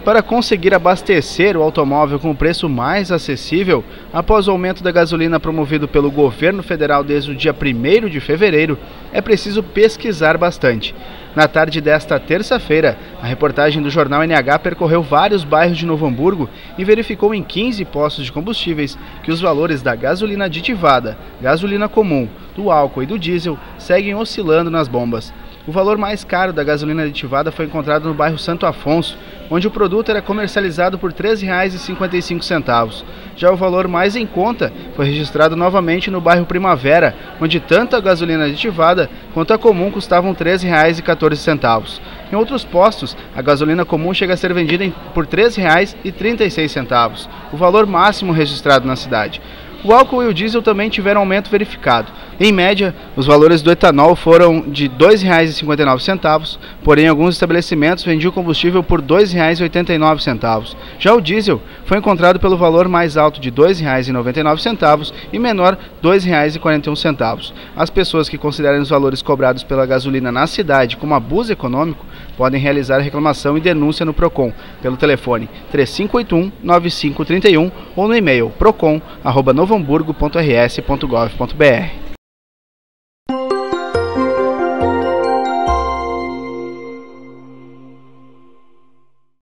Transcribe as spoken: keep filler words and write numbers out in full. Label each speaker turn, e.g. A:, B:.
A: Para conseguir abastecer o automóvel com o preço mais acessível, após o aumento da gasolina promovido pelo governo federal desde o dia primeiro de fevereiro, é preciso pesquisar bastante. Na tarde desta terça-feira, a reportagem do jornal N H percorreu vários bairros de Novo Hamburgo e verificou em quinze postos de combustíveis que os valores da gasolina aditivada, gasolina comum, do álcool e do diesel seguem oscilando nas bombas. O valor mais caro da gasolina aditivada foi encontrado no bairro Santo Afonso, onde o produto era comercializado por treze reais e cinquenta e cinco centavos. Já o valor mais em conta foi registrado novamente no bairro Primavera, onde tanto a gasolina aditivada quanto a comum custavam treze reais e quatorze centavos. Em outros postos, a gasolina comum chega a ser vendida por treze reais e trinta e seis centavos, o valor máximo registrado na cidade. O álcool e o diesel também tiveram aumento verificado. Em média, os valores do etanol foram de dois reais e cinquenta e nove centavos, porém alguns estabelecimentos vendiam combustível por dois reais e oitenta e nove centavos. Já o diesel foi encontrado pelo valor mais alto de dois reais e noventa e nove centavos e menor dois reais e quarenta e um centavos. As pessoas que considerem os valores cobrados pela gasolina na cidade como abuso econômico podem realizar reclamação e denúncia no Procon pelo telefone três cinco oito um, nove cinco três um ou no e-mail procon arroba novohamburgo ponto r s ponto gov ponto b r.